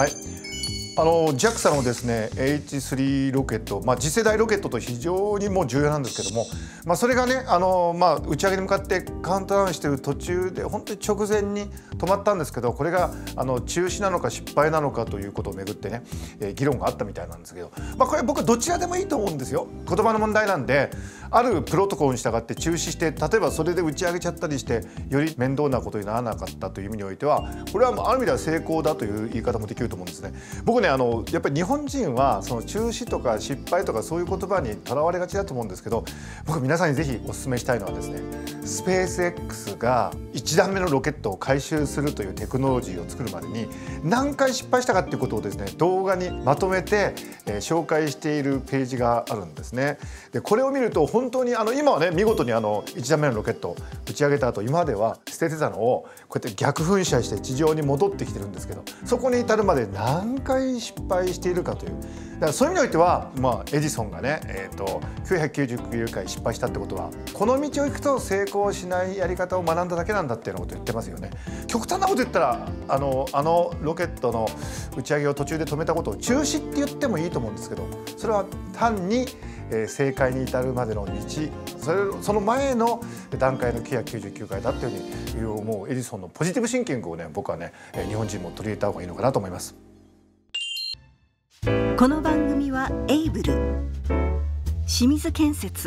はい、JAXA のですね H3 ロケット、次世代ロケットと非常にもう重要なんですけども、それがね打ち上げに向かってカウントダウンしている途中で本当に直前に止まったんですけど、これが中止なのか失敗なのかということをめぐってね、議論があったみたいなんですけど、これ僕はどちらでもいいと思うんですよ。言葉の問題なんで、あるプロトコルに従って中止して、例えばそれで打ち上げちゃったりしてより面倒なことにならなかったという意味においては、これはある意味では成功だという言い方もできると思うんですね。僕ねやっぱり日本人はその中止とか失敗とかそういう言葉にとらわれがちだと思うんですけど、僕皆さんにぜひお勧めしたいのはですね、スペース X が1段目のロケットを回収するというテクノロジーを作るまでに何回失敗したかっていうことをですね、動画にまとめて、紹介しているページがあるんですね。でこれを見ると本当に今はね見事に1段目のロケットを打ち上げた後、今までは捨ててたのをこうやって逆噴射して地上に戻ってきてるんですけど、そこに至るまで何回失敗しているかという、だからそういう意味においては、エジソンがね、999回失敗したってことは、この道を行くと成功しないやり方を学んだだけなんだっていうようなことを言ってますよね。極端なこと言ったらあのロケットの打ち上げを途中で止めたことを中止って言ってもいいと思うんですけど、それは単に正解に至るまでの道、その前の段階の999回だっていうふうに思うエジソンのポジティブシンキングをね、僕はね日本人も取り入れた方がいいのかなと思います。 この番組はエイブル、清水建設、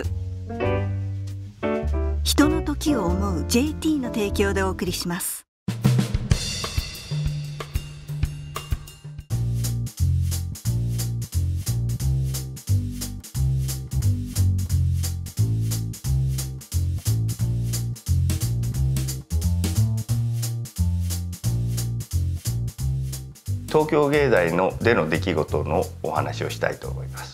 人の時を思う JT の提供でお送りします。 東京芸大での出来事のお話をしたいと思います。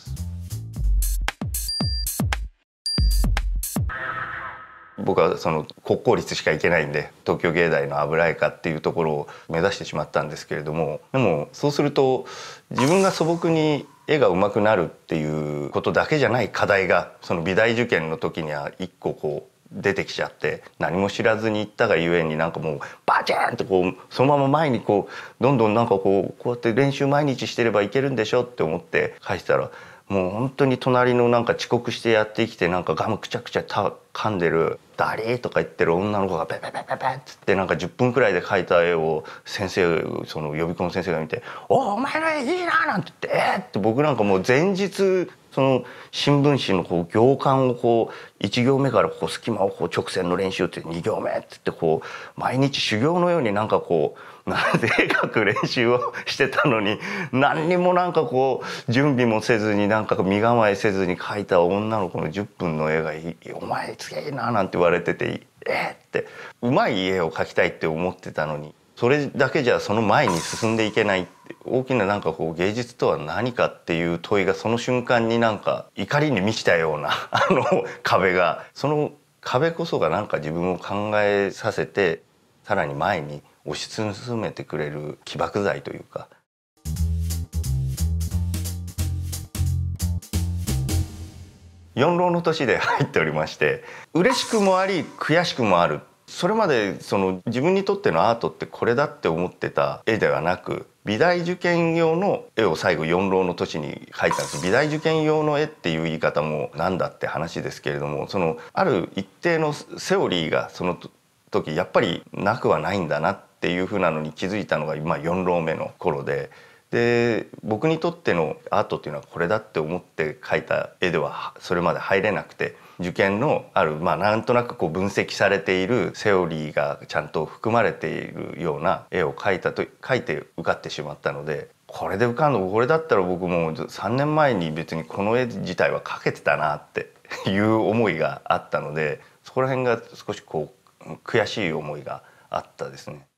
僕はその国公立しか行けないんで、東京芸大の油絵科っていうところを目指してしまったんですけれども、でもそうすると自分が素朴に絵が上手くなるっていうことだけじゃない課題が、その美大受験の時には一個出てきちゃって、何も知らずに行ったがゆえにもうバチーンとそのまま前にどんどんこうやって練習毎日してればいけるんでしょって思って書いてたら、もう本当に隣の遅刻してやってきてガムくちゃくちゃ噛んでるダリーとか言ってる女の子がペペペペペっつって10分くらいで描いた絵をその予備校の先生が見て「お前の絵いいな」なんて言ってって僕もう前日その新聞紙の行間を1行目から隙間を直線の練習って2行目って言って毎日修行のように絵描く練習をしてたのに、何にも準備もせずに身構えせずに描いた女の子の10分の絵が「お前すげえな」なんて言われてて「ってうまい絵を描きたいって思ってたのに、それだけじゃその前に進んでいけない」って、大きな芸術とは何かっていう問いがその瞬間に怒りに満ちたような壁が、その壁こそが自分を考えさせて、さらに前に推し進めてくれる起爆剤というか。4浪の年で入っておりまして、嬉しくもあり悔しくもある。それまで自分にとってのアートってこれだって思ってた絵ではなく、美大受験用の絵を最後4浪の年に描いたんです。美大受験用の絵っていう言い方もなんだって話ですけれども、ある一定のセオリーがその時やっぱりなくはないんだなっていうふうなのに気づいたのが今4浪目の頃で。で僕にとってのアートっていうのはこれだって思って描いた絵ではそれまで入れなくて、受験のあるなんとなく分析されているセオリーがちゃんと含まれているような絵を描いて受かってしまったので、これで受かんの、これだったら僕も3年前に別にこの絵自体は描けてたなっていう思いがあったので、そこら辺が少し悔しい思いがあったですね。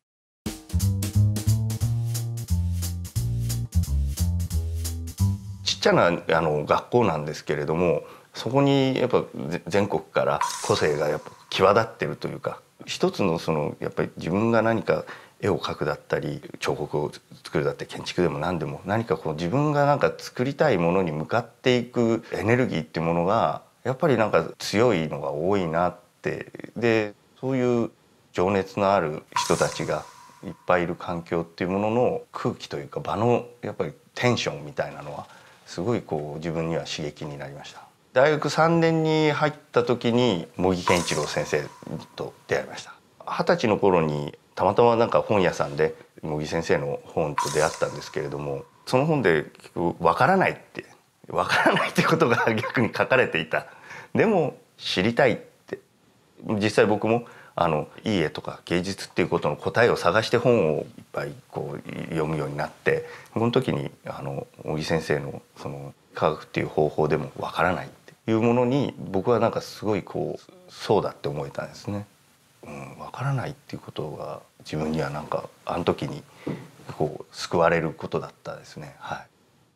ちっちゃな学校なんですけれども、そこにやっぱ全国から個性がやっぱ際立ってるというか、一つのやっぱり自分が何か絵を描くだったり彫刻を作るだったり建築でも何でも、何か自分が作りたいものに向かっていくエネルギーっていうものがやっぱり強いのが多いなって。でそういう情熱のある人たちがいっぱいいる環境っていうものの空気というか場のやっぱりテンションみたいなのはすごいこう自分には刺激になりました。大学3年に入った時に茂木健一郎先生と出会いました。20歳の頃にたまたまなんか本屋さんで茂木先生の本と出会ったんですけれども、その本で分からないってことが逆に書かれていた。でも知りたいって、実際僕もいい絵とか芸術っていうことの答えを探して本をいっぱいこう読むようになって、この時に茂木先生のその科学っていう方法でも分からないっていうものに僕はなんかすごいこうそうだって思えたんですね。分からないっていうことが自分にはなんかあの時にこう救われることだったですね。はい。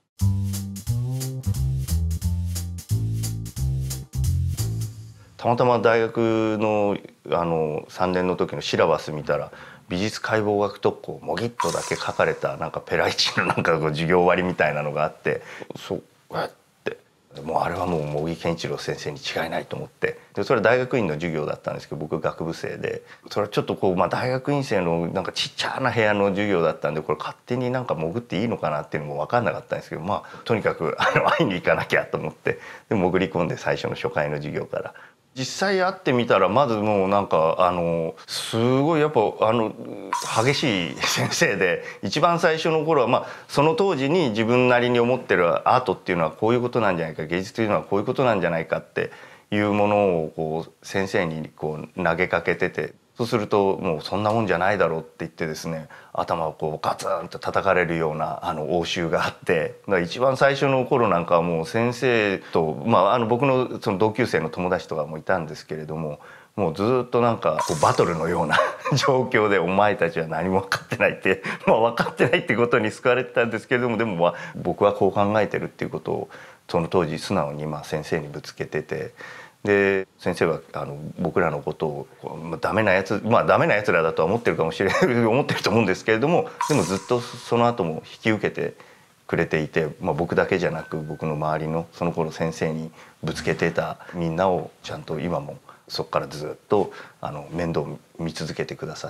たまたま大学の3年の時のシラバス見たら美術解剖学特攻もぎっとだけ書かれたなんかペライチのなんかこう授業終わりみたいなのがあって、そうってもうあれはもう茂木健一郎先生に違いないと思って、でそれは大学院の授業だったんですけど、僕学部生で、それはちょっとこう、大学院生のなんかちっちゃな部屋の授業だったんで、これ勝手になんか潜っていいのかなっていうのも分かんなかったんですけど、とにかく会いに行かなきゃと思って、で潜り込んで最初の初回の授業から実際会ってみたら、まずもうなんかすごいやっぱ激しい先生で、一番最初の頃はその当時に自分なりに思ってるアートっていうのはこういうことなんじゃないか、芸術というのはこういうことなんじゃないかっていうものをこう先生にこう投げかけてて、そうするともうそんなもんじゃないだろうって言ってですね、頭をこうガツンと叩かれるような応酬があって、だから一番最初の頃なんかはもう先生と、僕のその同級生の友達とかもいたんですけれども、もうずっとなんかこうバトルのような状況で、お前たちは何も分かってないって分かってないってことに救われてたんですけれども、でも僕はこう考えてるっていうことをその当時素直に先生にぶつけてて。で先生は僕らのことをダメなやつダメなやつらだとは思ってるかもしれない思ってると思うんですけれども、でもずっとその後も引き受けてくれていて、僕だけじゃなく僕の周りのその頃先生にぶつけてたみんなをちゃんと今もそこからずっと面倒見続けてくださって。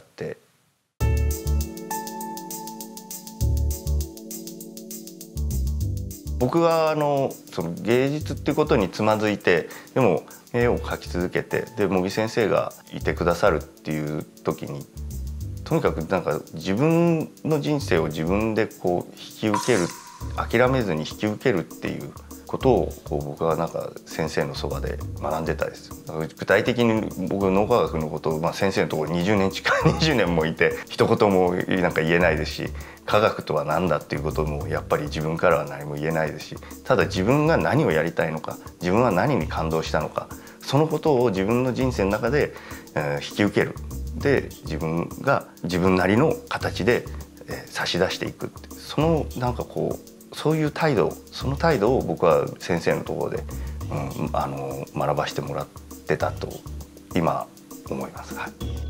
僕はその芸術っていうことにつまずいて、でも絵を描き続けて、で茂木先生がいてくださるっていう時に、とにかくなんか自分の人生を自分でこう引き受ける、諦めずに引き受けるっていうことをこう僕はなんか先生のそばで学んでたです。具体的に僕脳科学のことを先生のところ20年もいて一言もなんか言えないですし、科学とは何だっていうこともやっぱり自分からは何も言えないですし、ただ自分が何をやりたいのか、自分は何に感動したのか、そのことを自分の人生の中で引き受ける。で自分が自分なりの形で差し出していくって、そのなんかこうそういう態度、その態度を僕は先生のところで、学ばせてもらってたと今思います。はい。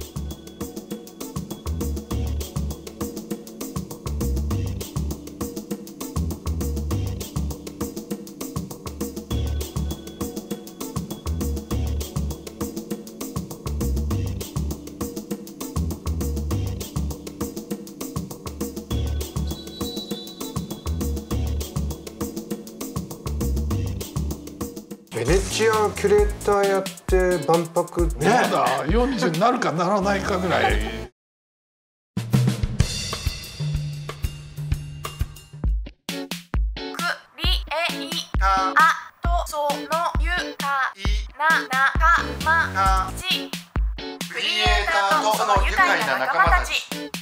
ベネチアキュレーターやって万博ね、 まだ40になるかならないかぐらい。 クリエイターとそのゆかいな仲間たち、クリエイターとその愉快な仲間たち。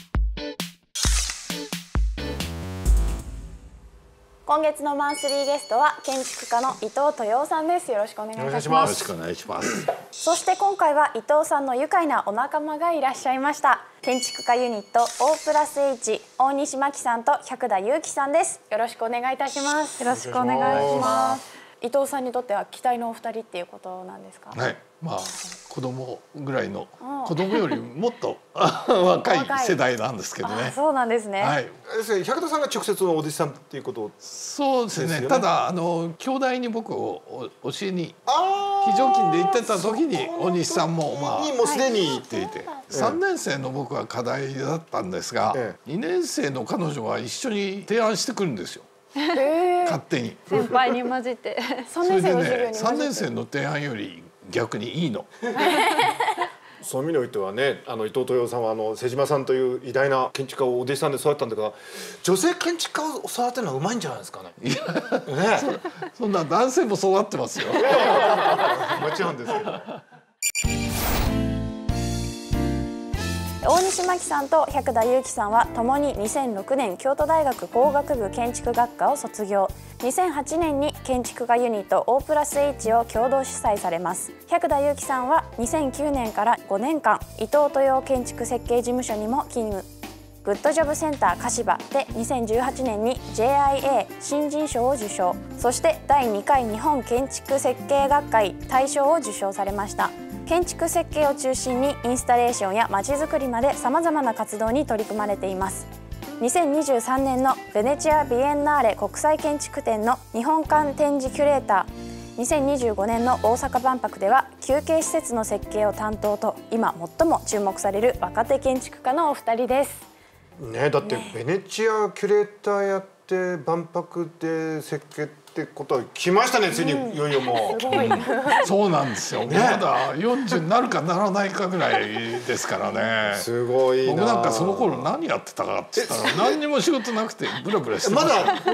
今月のマンスリーゲストは建築家の伊藤豊夫さんです。よろしくお願いいたします。 よろしくお願いします。 そして今回は伊藤さんの愉快なお仲間がいらっしゃいました。建築家ユニット O+H 大西真紀さんと百田祐樹さんです。よろしくお願いいたします。よろしくお願いします。伊藤さんにとっては期待のお二人っていうことなんですか。 はい、 まあ子供ぐらいの子供よりもっと若い世代なんですけどね。 そうなんですね。 はい。 百田さんが直接のお弟子さんっていうことそうですね。ただ兄弟に僕を教えに非非常勤で行ってた時に大西さんもまあもうすでに行っていて、3年生の僕は課題だったんですが、2年生の彼女は一緒に提案してくるんですよ。勝手に先輩に混じってそれでね3年生の提案より逆にいいの。 そういう意味においてはね、伊藤豊さんは瀬島さんという偉大な建築家をお弟子さんで育ったんだから、女性建築家を育てるのはうまいんじゃないですかね。 そんな男性も育ってますよ。 もちろんですけど。 大西真紀さんと百田裕樹さんは共に2006年京都大学工学部建築学科を卒業。2008年に建築家ユニット O+H を共同主催されます。百田裕樹さんは2009年から5年間伊藤豊建築設計事務所にも勤務。グッドジョブセンター柏で2018年に JIA 新人賞を受賞。そして第2回日本建築設計学会大賞を受賞されました。建築設計を中心にインスタレーションやまちづくりまでさまざまな活動に取り組まれています。2023年のベネチア・ビエンナーレ国際建築展の日本館展示キュレーター、2025年の大阪万博では休憩施設の設計を担当と、今最も注目される若手建築家のお二人です。 ね、だってベネチアキュレーターやって万博で設計ってことは来ましたね、ついにいよいよもう。 すごい。 そうなんですよ。まだ40になるかならないかぐらいですからね。 すごいな。 僕なんかその頃何やってたかって言ったら何にも仕事なくてブラブラしてました。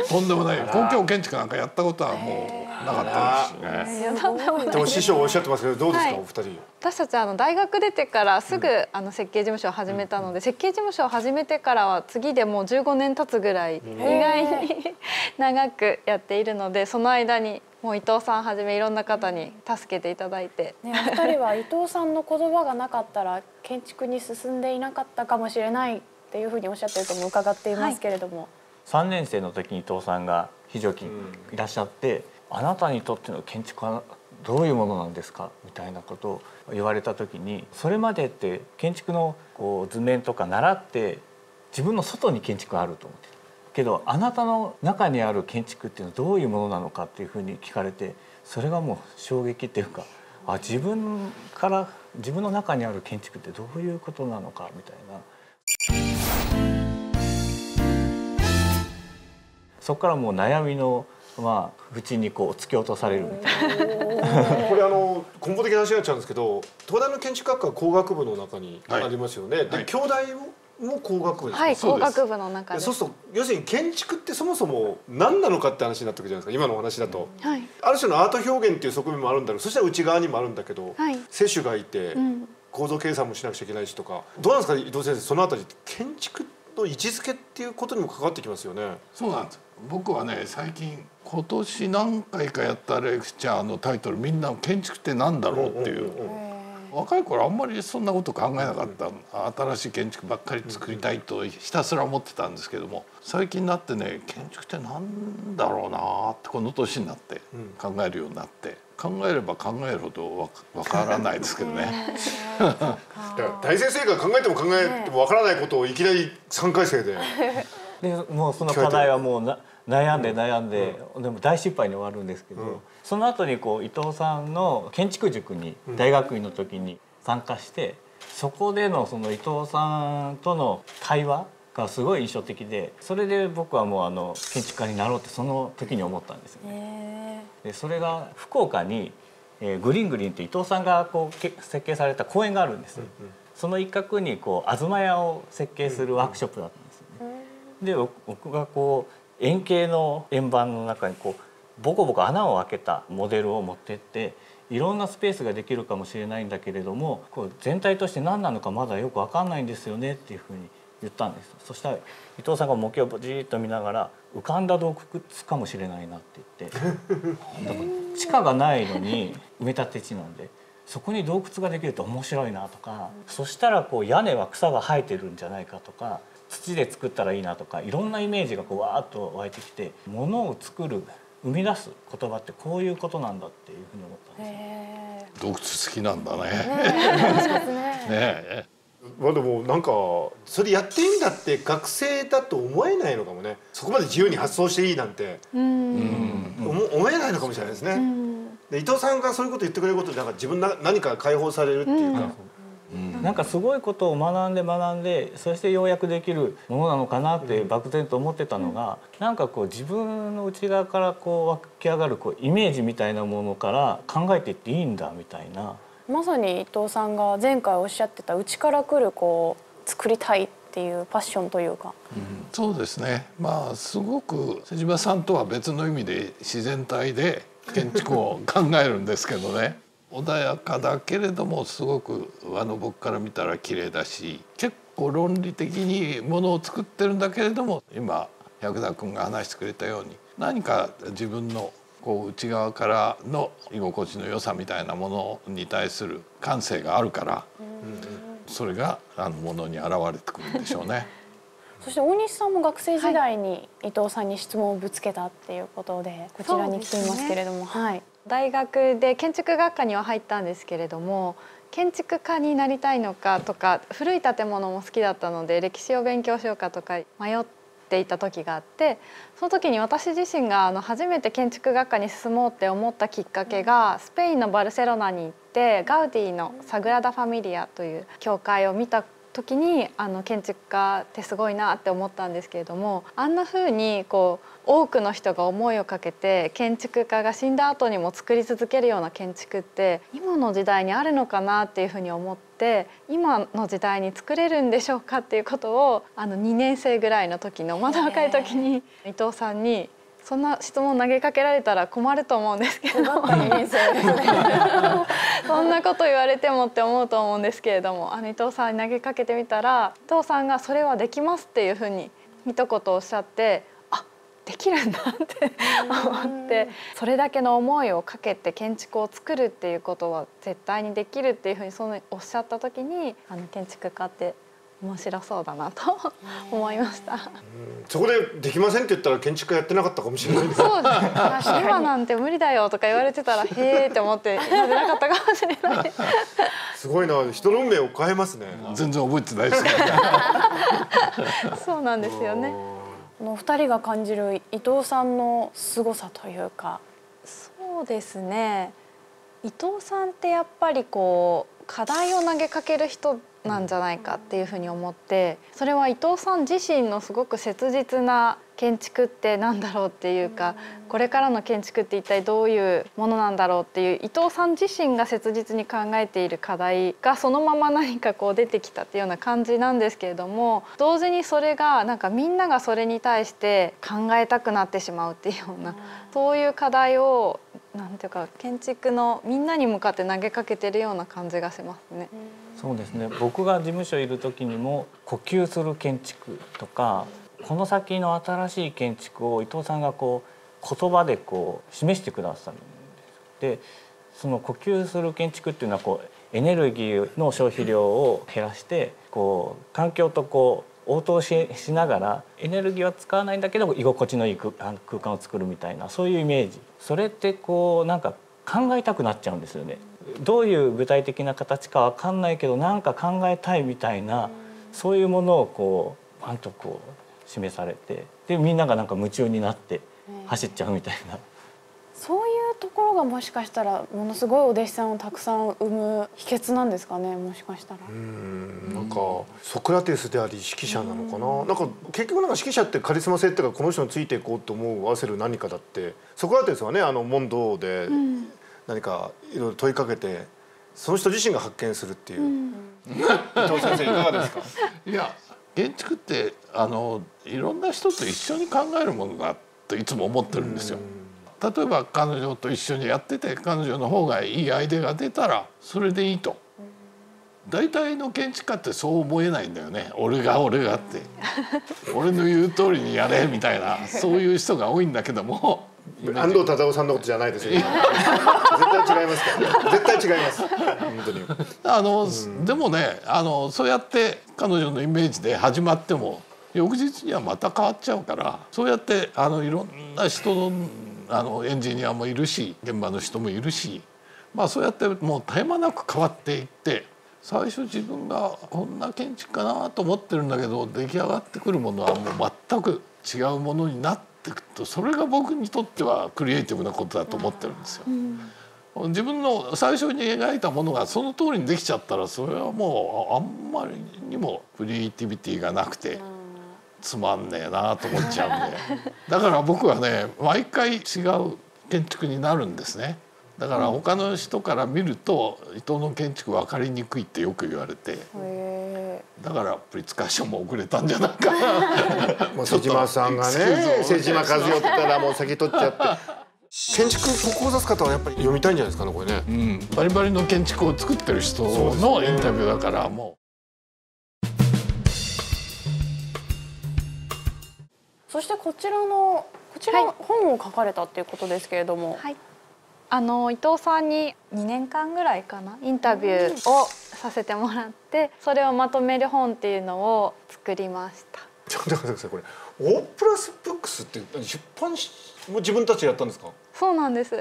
とんでもない。公共建築なんかやったことはもうなかったですしね。 でも師匠おっしゃってますけど、どうですか、お二人。 私たち大学出てからすぐ設計事務所を始めたので、設計事務所を始めてからは次でもう15年経つぐらい意外に長くやっているので、その間にもう伊藤さんはじめいろんな方に助けていただいて、 ね、お二人は伊藤さんの言葉がなかったら建築に進んでいなかったかもしれないっていうふうにおっしゃってるとも伺っていますけれども、 3年生の時に伊藤さんが非常勤いらっしゃって、あなたにとっての建築はどういうものなんですかみたいなことを言われた時に、それまでって建築の図面とか習って自分の外に建築があると思ってたけど、あなたの中にある建築っていうのはどういうものなのかっていうふうに聞かれて、それがもう衝撃っていうか、自分の中にある建築ってどういうことなのかみたいな。そこからもう悩みの縁に突き落とされるみたいな。 これ根本的な話になっちゃうんですけど、東大の建築学科は工学部の中にありますよね。で、京大も工学部ですか。 はい、工学部の中で。 そうすると要するに建築ってそもそも何なのかって話になってくるじゃないですか、今のお話だと。ある種のアート表現っていう側面もあるんだろう。そしたら内側にもあるんだけど、施主がいて構造計算もしなくちゃいけないしとか、どうなんですか伊藤先生、そのあたり建築の位置づけっていうことにも関わってきますよね。 そうなんです。僕はね、最近今年何回かやったレクチャーのタイトル、みんな建築ってなんだろうっていう。若い頃あんまりそんなこと考えなかった。新しい建築ばっかり作りたいとひたすら思ってたんですけども、最近になってね、建築ってなんだろうなってこの年になって考えるようになって、考えれば考えるほどわからないですけどね。 だから大先生が考えても考えてもわからないことをいきなり3回生で。 でもうその課題はもう悩んででも大失敗に終わるんですけど、その後に伊藤さんの建築塾に大学院の時に参加して、そこでのその伊藤さんとの対話がすごい印象的で、それで僕はもう建築家になろうってその時に思ったんですよね。でそれが福岡にグリーングリーンって伊藤さんが設計された公園があるんですよ。その一角に東屋を設計するワークショップだったんですよね。で僕が円形の円盤の中にボコボコ穴を開けたモデルを持ってって、いろんなスペースができるかもしれないんだけれども、全体として何なのかまだよく分かんないんですよねっていうふうに言ったんです。そしたら伊藤さんが模型をじーっと見ながら、浮かんだ洞窟かもしれないなって言ってだから地下がないのに埋め立て地なんで、そこに洞窟ができると面白いなとか、そしたら屋根は草が生えてるんじゃないかとか、土で作ったらいいなとか、いろんなイメージがわーっと湧いてきて、物を作る生み出す言葉ってこういうことなんだっていうふうに思ったんですよ。 洞窟好きなんだね。ねまあでもなんかそれやっていいんだって学生だと思えないのかもね。そこまで自由に発想していいなんて思えないのかもしれないですね。で伊藤さんがそういうこと言ってくれることでなんか自分何か解放されるっていうか、 なんかすごいことを学んでそしてようやくできるものなのかなって漠然と思ってたのが、なんかこう自分の内側からこう湧き上がるこうイメージみたいなものから考えていっていいんだみたいな。 まさに伊藤さんが前回おっしゃってた内から来るこう作りたいっていうパッションというか、 そうですね。まあすごく瀬島さんとは別の意味で自然体で建築を考えるんですけどね。穏やかだけれどもすごく僕から見たら綺麗だし、結構論理的にものを作ってるんだけれども、今百田君が話してくれたように何か自分のこう内側からの居心地の良さみたいなものに対する感性があるから、それがものに現れてくるんでしょうね。 そして大西さんも学生時代に伊藤さんに質問をぶつけたっていうことでこちらに来ていますけれども、はい、 大学で建築学科には入ったんですけれども、建築家になりたいのかとか古い建物も好きだったので歴史を勉強しようかとか迷っていた時があって、その時に私自身が初めて建築学科に進もうって思ったきっかけが、スペインのバルセロナに行ってガウディのサグラダ・ファミリアという教会を見た時に建築家ってすごいなって思ったんですけれども、あんな風にこう多くの人が思いをかけて建築家が死んだ後にも作り続けるような建築って今の時代にあるのかなっていうふうに思って、今の時代に作れるんでしょうかっていうことを2年生ぐらいの時のまだ若い時に伊藤さんにそんな質問投げかけられたら困ると思うんですけどそんなこと言われてもって思うと思うんですけれども、伊藤さんに投げかけてみたら伊藤さんがそれはできますっていうふうに一言おっしゃって、あ、できるんだって思って、それだけの思いをかけて建築を作るっていうことは絶対にできるっていうふうにおっしゃった時に建築家って面白そうだなと思いました。 そこでできませんって言ったら建築家やってなかったかもしれないです。 そうですね。今なんて無理だよとか言われてたらへーって思ってやれなかったかもしれない。 すごいな、人の運命を変えますね。 全然覚えてないですね。 そうなんですよね。 2人が感じる伊藤さんの凄さというか。 そうですね。伊藤さんってやっぱりこう課題を投げかける人なんじゃないかっていうふうに思って、それは伊藤さん自身のすごく切実な建築ってなんだろうっていうか、これからの建築って一体どういうものなんだろうっていう伊藤さん自身が切実に考えている課題がそのまま何かこう出てきたっていうような感じなんですけれども、同時にそれがなんかみんながそれに対して考えたくなってしまうっていうような、そういう課題をなんていうか建築のみんなに向かって投げかけてるような感じがしますね。 そうですね。僕が事務所いる時にも呼吸する建築とか、この先の新しい建築を伊藤さんがこう言葉でこう示してくださるんです。で、その呼吸する建築っていうのはこうエネルギーの消費量を減らしてこう環境とこう応答 しながらエネルギーは使わないんだけど居心地のいい空間を作るみたいな、そういうイメージ。それってこうなんか考えたくなっちゃうんですよね。どういう具体的な形かわかんないけどなんか考えたいみたいな、そういうものをこうパンとこう示されて、でみんながなんか夢中になって走っちゃうみたいな、 そういうところがもしかしたらものすごいお弟子さんをたくさん生む秘訣なんですかね、もしかしたら。 なんかソクラテスであり指揮者なのかな。なんか結局なんか指揮者ってカリスマ性っていうか、この人についていこうと思わせる何かだって、ソクラテスはね問答で何かいろいろ問いかけて、その人自身が発見するっていう。伊藤先生いかがですか。 いや、建築っていろんな人と一緒に考えるものだといつも思ってるんですよ。例えば彼女と一緒にやってて彼女の方がいいアイデアが出たらそれでいいと。大体の建築家ってそう思えないんだよね。俺がって俺の言う通りにやれみたいな、そういう人が多いんだけども、 安藤忠雄さんのことじゃないですよ。絶対違いますから、絶対違います本当に。 でもねそうやって彼女のイメージで始まっても翌日にはまた変わっちゃうから、そうやっていろんな人のエンジニアもいるし現場の人もいるし、そうやってもう絶え間なく変わっていって、最初自分がこんな建築かなと思ってるんだけど出来上がってくるものはもう全く違うものになっていくと、それが僕にとってはクリエイティブなことだと思ってるんですよ。自分の最初に描いたものがその通りにできちゃったら、それはもうあんまりにもクリエイティビティがなくてつまんねえなと思っちゃうんで、だから僕はね毎回違う建築になるんですね。だから他の人から見ると伊藤の建築分かりにくいってよく言われて、だからプリッツ会社も遅れたんじゃないかな。 もう瀬島さんがね、瀬島和代って言ったらもう先取っちゃって。建築志す方はやっぱり読みたいんじゃないですかねこれね。 バリバリの建築を作ってる人のインタビューだからもう。 そしてこちら本を書かれたっていうことですけれども、 はい、伊藤さんに2年間ぐらいかなインタビューをさせてもらって、それをまとめる本っていうのを作りました。 ちょっと待ってください、これオープラスブックスって出版も自分たちでやったんですか？ そうなんです。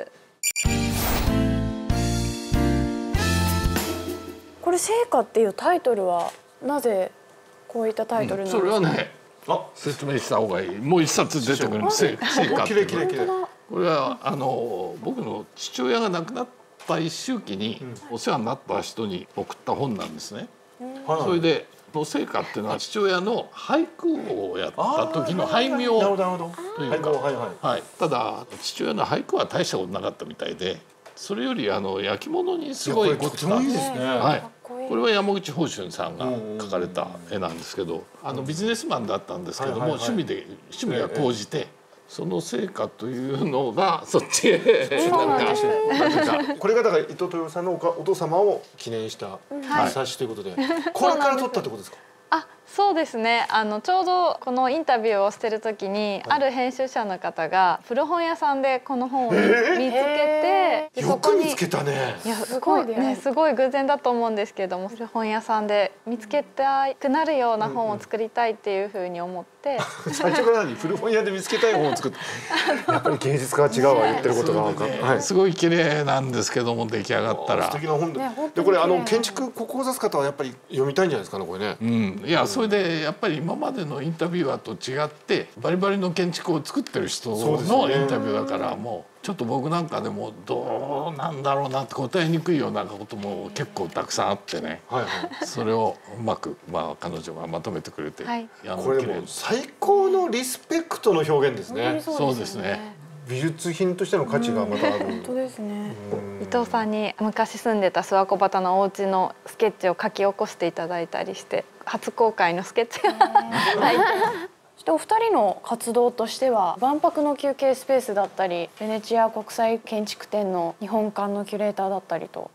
これ成果っていうタイトルはなぜこういったタイトルなんですか？ それはね、説明した方がいい。もう一冊出てくるんです。成果っていうのはこれは僕の父親が亡くなった一周期にお世話になった人に送った本なんですね。それで成果っていうのは父親の俳句をやった時の俳名というか、ただ父親の俳句は大したことなかったみたいで、それより焼き物にすごい凝ってたんです。これは山口芳春さんが描かれた絵なんですけど、ビジネスマンだったんですけども、趣味が高じて、その成果というのがそっちへこれがだから伊藤豊さんのお父様を記念した冊子ということで、これから撮ったってことですか？ そうですね。ちょうどこのインタビューをしてる時に、ある編集者の方が古本屋さんでこの本を見つけて、 よく見つけたね。 いやすごいね、すごい偶然だと思うんですけども、古本屋さんで見つけたくなるような本を作りたいっていうふうに思って、 最初から古本屋で見つけたい本を作って、やっぱり芸術家は違うわ、言ってることが。 すごい綺麗なんですけども、出来上がったら素敵な本で、これ建築志す方はやっぱり読みたいんじゃないですかねこれね。 いやそれでやっぱり今までのインタビュアーと違ってバリバリの建築を作ってる人のインタビューだから、もうちょっと僕なんかでもどうなんだろうなって答えにくいようなことも結構たくさんあってね、それをうまく彼女がまとめてくれて、 これもう最高のリスペクトの表現ですね。 そうですね。 美術品としての価値がまたある。 本当ですね。 伊藤さんに昔住んでた諏訪湖端のお家のスケッチを書き起こしていただいたりして、初公開のスケッチがそしてお二人の活動としては、万博の休憩スペースだったり、ベネチア国際建築展の日本館のキュレーターだったりと。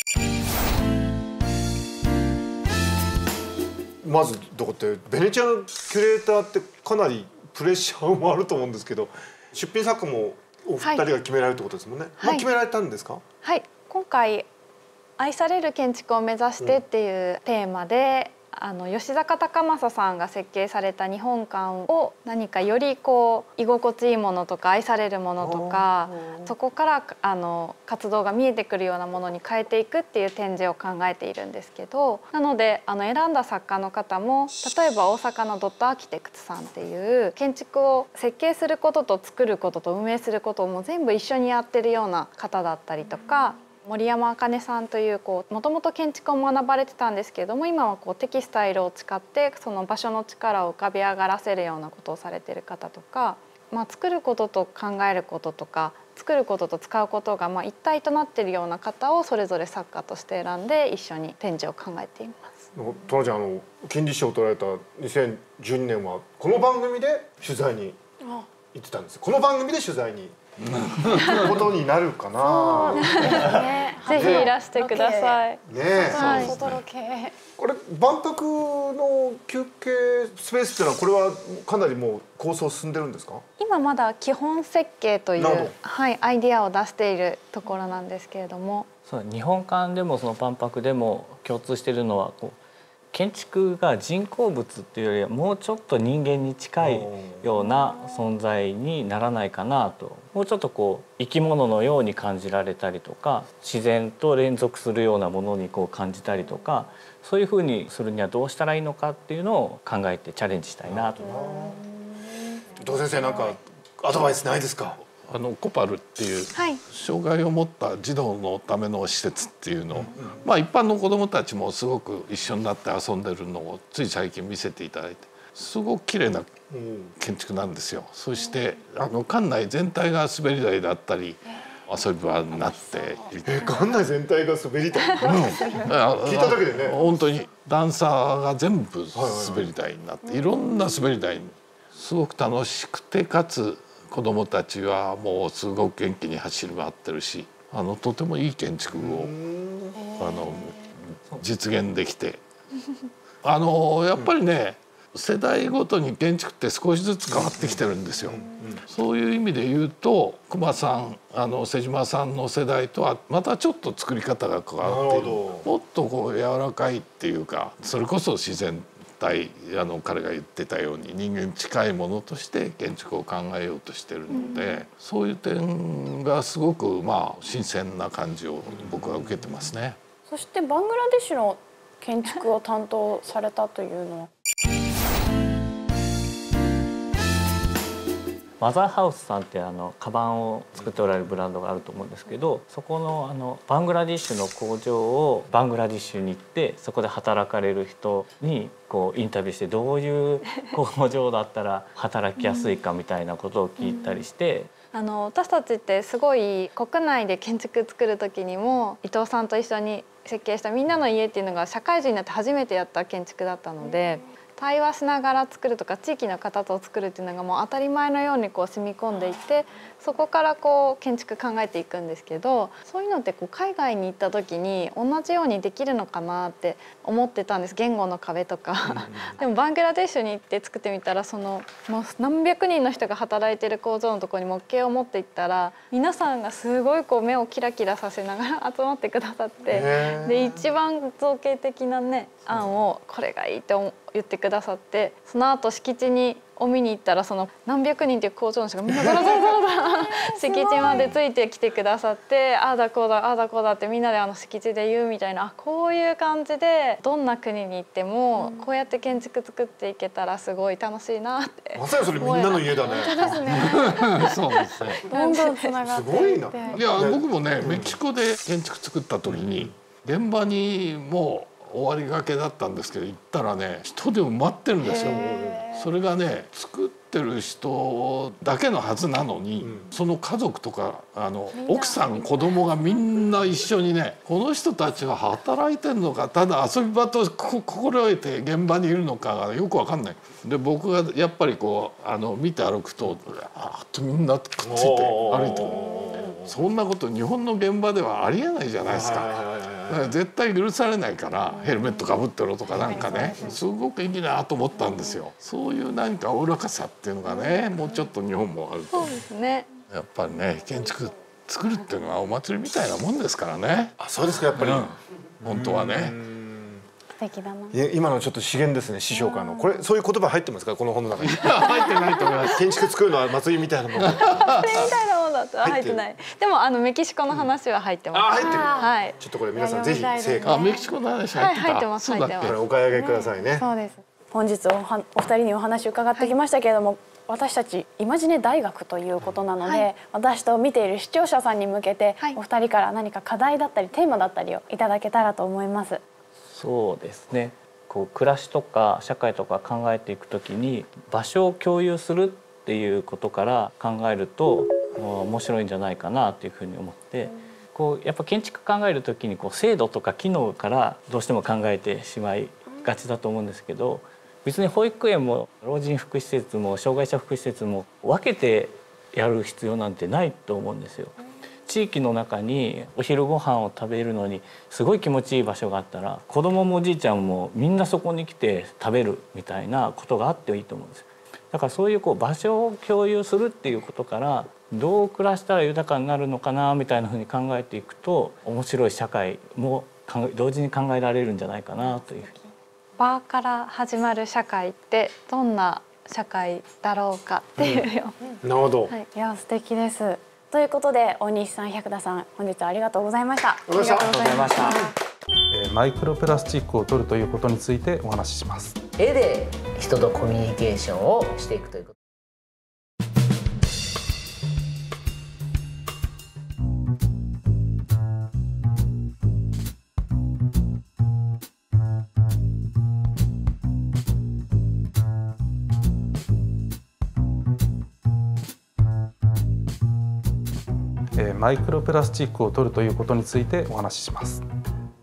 まずどこってベネチアのキュレーターってかなりプレッシャーもあると思うんですけど、出品作家もお二人が決められるってことですもんね。決められたんですか？ はい、今回愛される建築を目指してっていうテーマで、吉坂隆正さんが設計された日本館を何かより居心地いいものとか愛されるものとか、そこから活動が見えてくるようなものに変えていくっていう展示を考えているんですけど、なので選んだ作家の方も、例えば大阪のドットアーキテクツさんっていう建築を設計することと作ることと運営することをもう全部一緒にやってるような方だったりとか、森山茜さんというもともと建築を学ばれてたんですけれども、今はテキスタイルを使ってその場所の力を浮かび上がらせるようなことをされてる方とか、作ることと考えることとか作ることと使うことが一体となっているような方をそれぞれ作家として選んで一緒に展示を考えています。 トナちゃん金利賞を取られた2012年はこの番組で取材に行ってたんです。この番組で取材にことになるかな。 ぜひいらしてください。 これ万博の休憩スペースっていうのはこれはかなりもう構想進んでるんですか？ 今まだ基本設計というアイデアを出しているところなんですけれども、 日本館でもその万博でも共通しているのは建築が人工物っていうよりはもうちょっと人間に近いような存在にならないかなと。もうちょっとこう生き物のように感じられたりとか、自然と連続するようなものにこう感じたりとか、そういうふうにするにはどうしたらいいのかっていうのを考えてチャレンジしたいなと。 伊藤先生、なんかアドバイスないですか？ コパルっていう障害を持った児童のための施設っていうのを、一般の子どもたちもすごく一緒になって遊んでるのをつい最近見せていただいて、すごく綺麗な建築なんですよ。そして館内全体が滑り台だったり遊び場になっていて、 館内全体が滑り台、聞いただけでね、 本当に段差が全部滑り台になって、いろんな滑り台にすごく楽しくて、かつ子どもたちはもうすごく元気に走り回ってるし、とてもいい建築を実現できてやっぱりね、世代ごとに建築って少しずつ変わってきてるんですよ。そういう意味で言うと隈さん瀬島さんの世代とはまたちょっと作り方が変わっている。もっとこう柔らかいっていうか、それこそ自然体、彼が言ってたように人間に近いものとして建築を考えようとしてるので、そういう点がすごく新鮮な感じを僕は受けてますね。 そしてバングラデシュの建築を担当されたというのは、 マザーハウスさんってカバンを作っておられるブランドがあると思うんですけど、そこのバングラディッシュの工場をバングラディッシュに行って、そこで働かれる人にこうインタビューして、どういう工場だったら働きやすいかみたいなことを聞いたりして。 私たちってすごい国内で建築作る時にも伊藤さんと一緒に設計したみんなの家っていうのが社会人になって初めてやった建築だったので、対話しながら作るとか地域の方と作るっていうのがもう当たり前のようにこう染み込んでいて、そこからこう建築考えていくんですけど、そういうのってこう海外に行った時に同じようにできるのかなって思ってたんです。言語の壁とかでもバングラデシュに行って作ってみたら、もう何百人の人が働いてる工場のところに模型を持っていったら、皆さんがすごいこう目をキラキラさせながら集まってくださって、で一番造形的なね案をこれがいいって言ってくださって、その後敷地に見に行ったら、その何百人っていう工場の人がみんなドラドラドラドラ敷地までついてきてくださって、ああだこうだああだこうだってみんなで敷地で言うみたいな、こういう感じでどんな国に行ってもこうやって建築作っていけたらすごい楽しいなって。 まさにそれみんなの家だね。 本当ですね。 そうですね。 どんどんつながっていって。 いや僕もね、メキシコで建築作った時に現場にもう終わりがけだったんですけど、行ったらね人で埋まってるんですよ。それがね作ってる人だけのはずなのに、その家族とか奥さん子供がみんな一緒にね、この人たちは働いてるのか、ただ遊び場と心得て現場にいるのかがよく分かんない。で僕がやっぱりこう見て歩くと、あっとみんなくっついて歩いてる。そんなこと日本の現場ではありえないじゃないですか。だから絶対許されないから、ヘルメットかぶってろとかなんかね、すごくいいなと思ったんですよ。そういう何かおおらかさっていうのがね、もうちょっと日本もあると。 そうですね。 やっぱりね、建築作るっていうのはお祭りみたいなもんですからね。 あ、そうですか。やっぱり、 本当はね。 素敵だな。 今のちょっと資源ですね、師匠からの。これそういう言葉入ってますか、この本の中に。 入ってないと思います。 建築作るのは祭りみたいなもの。 祭りみたいなものだと入ってない。でもメキシコの話は入ってます。 あ、入ってる。 はい。 ちょっとこれ皆さんぜひ正解。 メキシコの話入ってた。 入ってます。入ってます。 これお買い上げくださいね。 そうです。本日お二人にお話を伺ってきましたけれども、私たちイマジネ大学ということなので、私と見ている視聴者さんに向けて、お二人から何か課題だったりテーマだったりをいただけたらと思います。 そうですね。こう暮らしとか社会とか考えていくときに、場所を共有するっていうことから考えると面白いんじゃないかなというふうに思って、こうやっぱ建築考えるときに制度とか機能からどうしても考えてしまいがちだと思うんですけど、別に保育園も老人福祉施設も障害者福祉施設も分けてやる必要なんてないと思うんですよ。地域の中にお昼ご飯を食べるのにすごい気持ちいい場所があったら、子供もおじいちゃんもみんなそこに来て食べるみたいなことがあっていいと思うんです。だからそういう場所を共有するっていうことから、どう暮らしたら豊かになるのかなみたいなふうに考えていくと、面白い社会も同時に考えられるんじゃないかなというふうに。 場から始まる社会ってどんな社会だろうかっていうようなるほど。 はい、いや素敵です。ということで大西さん、百田さん、本日はありがとうございました。 ありがとうございました。 マイクロプラスチックを取るということについてお話しします。 絵で人とコミュニケーションをしていくということ。 マイクロプラスチックを取るということについてお話しします。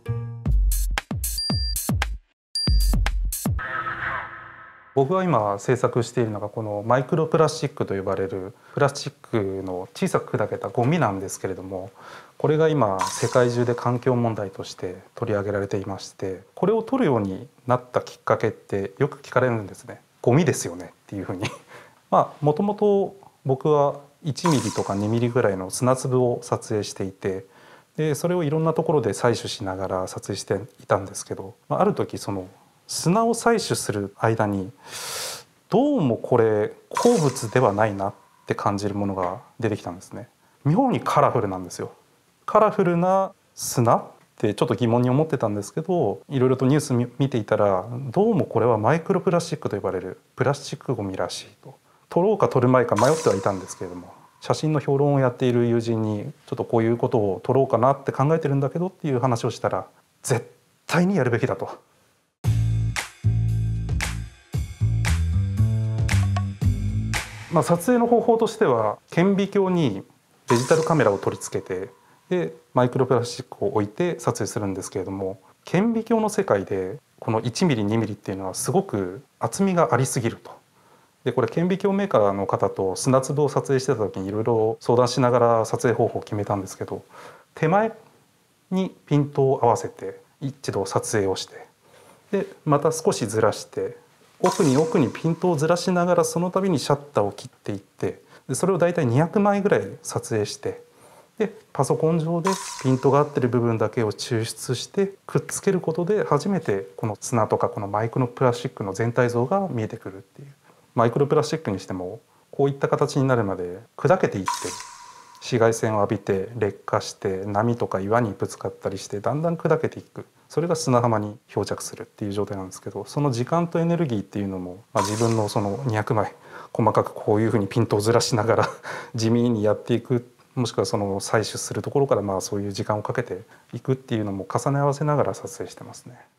僕が今制作しているのがこのマイクロプラスチックと呼ばれるプラスチックの小さく砕けたゴミなんですけれども、これが今世界中で環境問題として取り上げられていまして、これを取るようになったきっかけってよく聞かれるんですね。ゴミですよねっていうふうにもともと僕は1ミリとか2ミリぐらいの砂粒を撮影していて、でそれをいろんなところで採取しながら撮影していたんですけど、ある時その砂を採取する間にどうもこれ鉱物ではないなって感じるものが出てきたんですね。妙にカラフルなんですよ。カラフルな砂ってちょっと疑問に思ってたんですけど、いろいろとニュース見ていたらどうもこれはマイクロプラスチックと呼ばれるプラスチックゴミらしいと。撮ろうか撮るまいか迷ってはいたんですけれども、写真の評論をやっている友人にちょっとこういうことを撮ろうかなって考えてるんだけどっていう話をしたら、絶対にやるべきだと。撮影の方法としては顕微鏡にデジタルカメラを取り付けて、でマイクロプラスチックを置いて撮影するんですけれども、顕微鏡の世界でこの1ミリ2ミリっていうのはすごく厚みがありすぎると。でこれ顕微鏡メーカーの方と砂粒を撮影してた時にいろいろ相談しながら撮影方法を決めたんですけど、手前にピントを合わせて一度撮影をして、でまた少しずらして奥にピントをずらしながらその度にシャッターを切っていって、でそれをだいたい200枚ぐらい撮影して、でパソコン上でピントが合ってる部分だけを抽出してくっつけることで初めてこの砂とかこのマイクロプラスチックの全体像が見えてくるっていう。マイクロプラスチックにしてもこういった形になるまで砕けていって、紫外線を浴びて劣化して波とか岩にぶつかったりしてだんだん砕けていく、それが砂浜に漂着するっていう状態なんですけど、その時間とエネルギーっていうのも、自分のその200枚細かくこういうふうにピントをずらしながら地味にやっていく、もしくはその採取するところからそういう時間をかけていくっていうのも重ね合わせながら撮影してますね。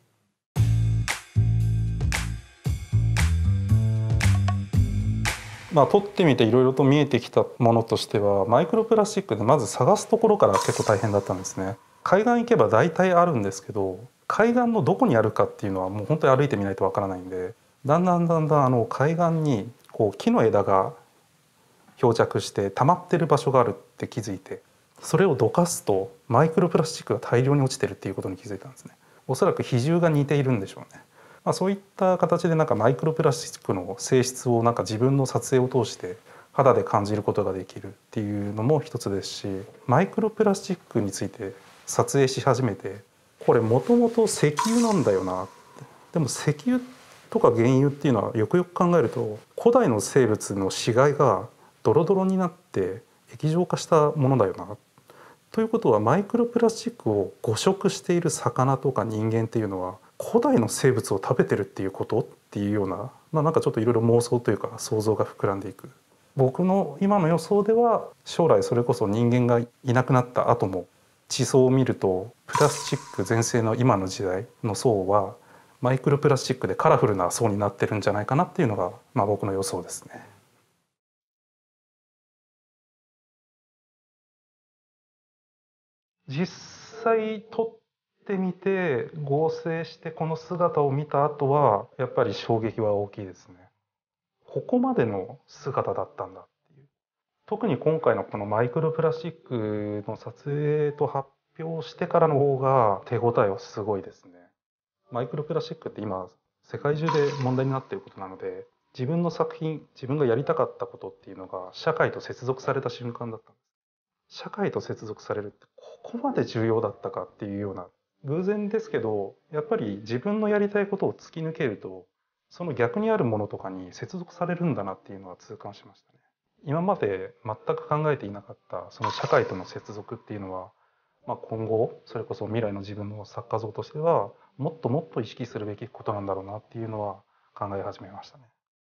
撮ってみていろいろと見えてきたものとしては、マイクロプラスチックでまず探すところから結構大変だったんですね。海岸行けば大体あるんですけど、海岸のどこにあるかっていうのはもう本当に歩いてみないとわからないんで、だんだん海岸にこう木の枝が漂着して溜まってる場所があるって気づいて、それをどかすとマイクロプラスチックが大量に落ちてるっていうことに気づいたんですね。おそらく比重が似ているんでしょうね。そういった形でマイクロプラスチックの性質を自分の撮影を通して肌で感じることができるっていうのも一つですし、マイクロプラスチックについて撮影し始めて、これもともと石油なんだよな、でも石油とか原油っていうのはよくよく考えると古代の生物の死骸がドロドロになって液状化したものだよな。ということはマイクロプラスチックを誤食している魚とか人間っていうのは古代の生物を食べてるっていうことっていうような、ちょっといろいろ妄想というか想像が膨らんでいく。僕の今の予想では将来それこそ人間がいなくなった後も地層を見るとプラスチック全盛の今の時代の層はマイクロプラスチックでカラフルな層になってるんじゃないかなっていうのが僕の予想ですね。実際撮ってみて合成してこの姿を見た後はやっぱり衝撃は大きいですね。ここまでの姿だったんだっていう。特に今回のこのマイクロプラスチックの撮影と発表してからの方が手応えはすごいですね。マイクロプラスチックって今世界中で問題になっていることなので、自分の作品、自分がやりたかったことっていうのが社会と接続された瞬間だったんです。社会と接続されるってここまで重要だったかっていうような偶然ですけどやっぱり自分のやりたいことを突き抜けるとその逆にあるものとかに接続されるんだなっていうのは痛感しましたね。今まで全く考えていなかったその社会との接続っていうのは、今後それこそ未来の自分の作家像としてはもっともっと意識するべきことなんだろうなっていうのは考え始めましたね。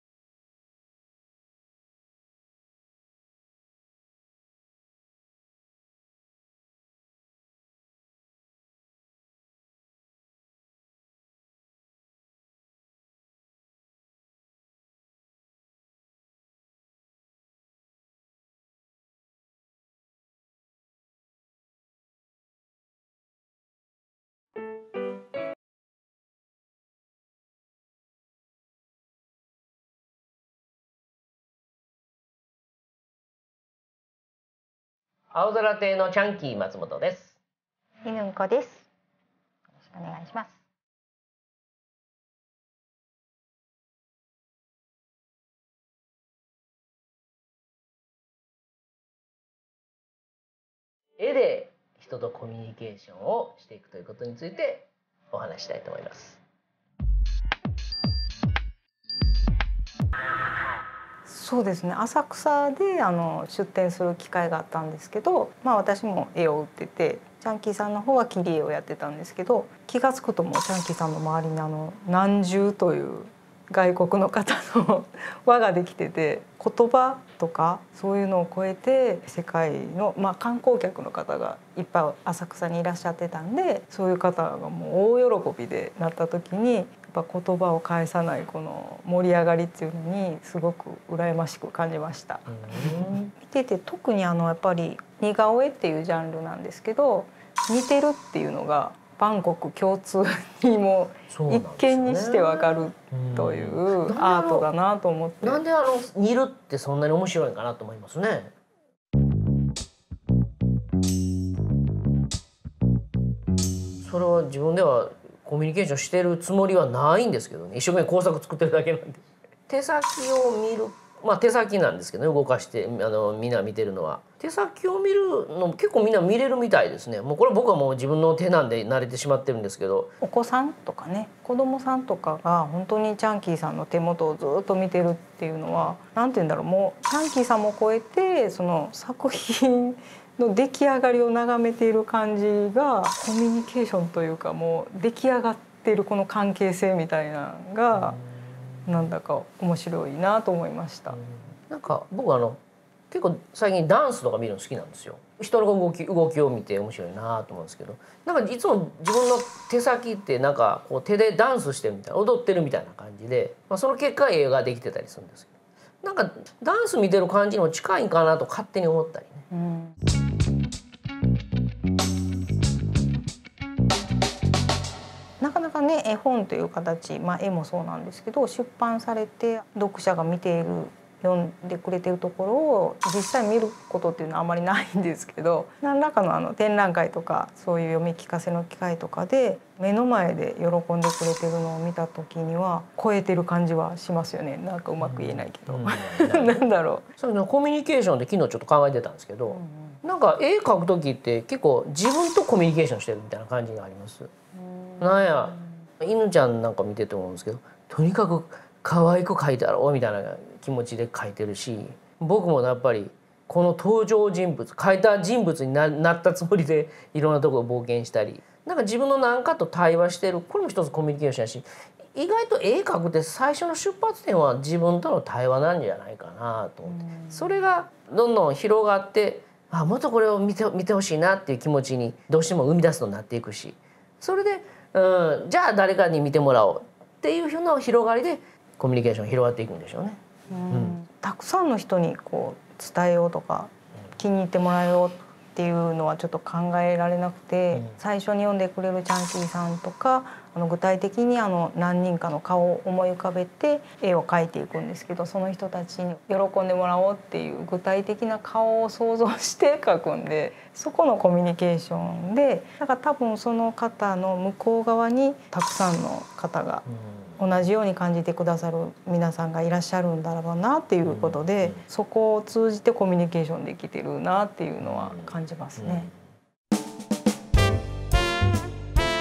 青空亭のチャンキー松本です。 犬んこです。よろしくお願いします。 絵で人とコミュニケーションをしていくということについてお話したいと思います。 そうですね、浅草で出店する機会があったんですけど、私も絵を売っててチャンキーさんの方は切り絵をやってたんですけど、気が付くともうチャンキーさんの周りに何十という外国の方の輪ができてて、言葉とかそういうのを超えて世界の、観光客の方がいっぱい浅草にいらっしゃってたんで、そういう方がもう大喜びでなった時にやっぱ言葉を返さないこの盛り上がりっていうのにすごく羨ましく感じました。見てて特にやっぱり似顔絵っていうジャンルなんですけど、似てるっていうのが万国共通にも一見にしてわかるというアートだなと思って。 なんで似るってそんなに面白いかなと思いますね。それは自分ではコミュニケーションしてるつもりはないんですけどね、一生懸命工作作ってるだけなんで。手先を見る、手先なんですけどね、動かしてみんな見てるのは手先を見るの結構みんな見れるみたいですね。もうこれ僕はもう自分の手なんで慣れてしまってるんですけど、 お子さんとかね、子供さんとかが本当にチャンキーさんの手元をずっと見てるっていうのはなんて言うんだろう、もうチャンキーさんも超えてその作品の出来上がりを眺めている感じがコミュニケーションというか、もう出来上がっているこの関係性みたいなのがなんだか面白いなと思いました。 なんか僕結構最近ダンスとか見るの好きなんですよ。人の動きを見て面白いなと思うんですけど、なんかいつも自分の手先ってなんかこう手でダンスしてるみたいな、踊ってるみたいな感じで、その結果絵ができてたりするんですけど、なんかダンス見てる感じにも近いんかなと勝手に思ったりね。 なかなかね、絵本という形、絵もそうなんですけど、出版されて読者が見ている、読んでくれてるところを実際見ることっていうのはあまりないんですけど、何らかの展覧会とかそういう読み聞かせの機会とかで目の前で喜んでくれてるのを見た時には超えてる感じはしますよね。なんかうまく言えないけど、なんだろう。 そういうのコミュニケーションで昨日ちょっと考えてたんですけど、なんか絵描く時って結構自分とコミュニケーションしてるみたいな感じがあります。なんや犬ちゃんなんか見てて思うんですけど、とにかく可愛く描いてやろうみたいな気持ちで描いてるし、僕もやっぱりこの登場人物描いた人物になったつもりでいろんなところ冒険したり、なんか自分の何かと対話してる、これも一つコミュニケーションやし、意外と絵描くって最初の出発点は自分との対話なんじゃないかなと思って、それがどんどん広がって、もっとこれを見てほしいなっていう気持ちにどうしても生み出すのになっていくし、それでじゃあ誰かに見てもらおうっていうふうな広がりでコミュニケーションが広がっていくんでしょうね。 たくさんの人にこう伝えようとか気に入ってもらえようっていうのはちょっと考えられなくて、最初に読んでくれるチャンキーさんとか具体的に何人かの顔を思い浮かべて絵を描いていくんですけど、その人たちに喜んでもらおうっていう具体的な顔を想像して描くんで、そこのコミュニケーションで、だから多分その方の向こう側にたくさんの方が同じように感じてくださる皆さんがいらっしゃるんだろうなっていうことで、そこを通じてコミュニケーションできてるなっていうのは感じますね。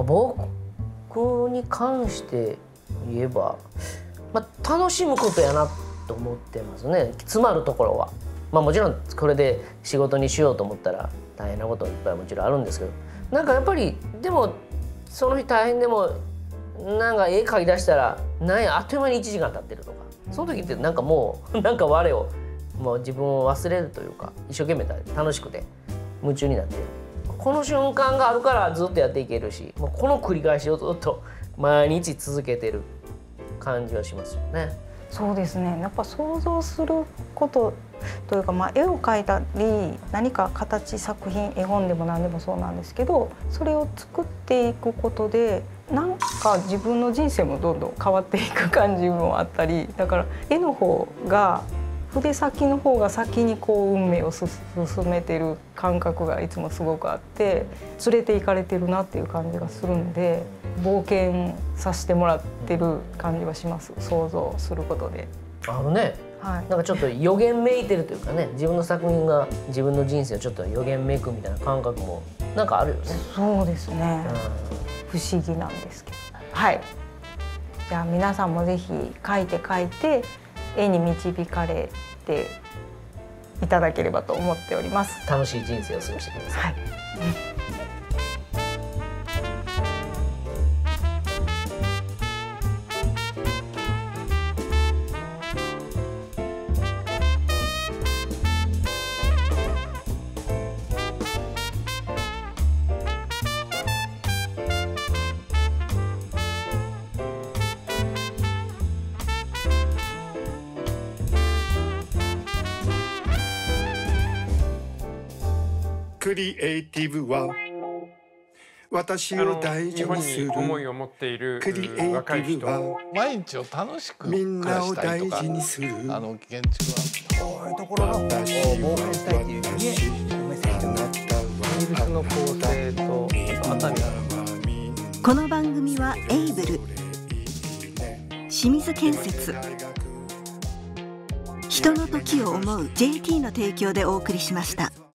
僕に関して言えば、楽しむことやなと思ってますね。詰まるところは、もちろんこれで仕事にしようと思ったら大変なこといっぱいもちろんあるんですけど、なんかやっぱりでもその日大変でもなんか絵描き出したらなんやあっという間に1時間経ってるとか、その時ってなんかもうなんか我をもう自分を忘れるというか、一生懸命楽しくて夢中になってる、この瞬間があるからずっとやっていけるし、もうこの繰り返しをずっと毎日続けてる感じはしますよね。 そうですね、やっぱ想像することというか、絵を描いたり何か形作品、絵本でも何でもそうなんですけど、それを作っていくことでなんか自分の人生もどんどん変わっていく感じもあったり、だから絵の方が筆先の方が先に運命を進めてる感覚がいつもすごくあって、連れて行かれてるなっていう感じがするんで、冒険させてもらってる感じはします。想像することで。なんかちょっと予言めいてるというかね、自分の作品が自分の人生をちょっと予言めいくみたいな感覚もなんかあるよね。 そうですね、不思議なんですけど。じゃあ皆さんもぜひ描いて絵に導かれていただければと思っております。 楽しい人生を過ごしてください。 クリエイティブは私を大事にする。 思いを持っているクリエイティブは毎日を楽しくみんなを大事にする。 建築はこういうところの私はの構成とこの番組はエイブル、清水建設、人の時を思う JT の提供でお送りしました。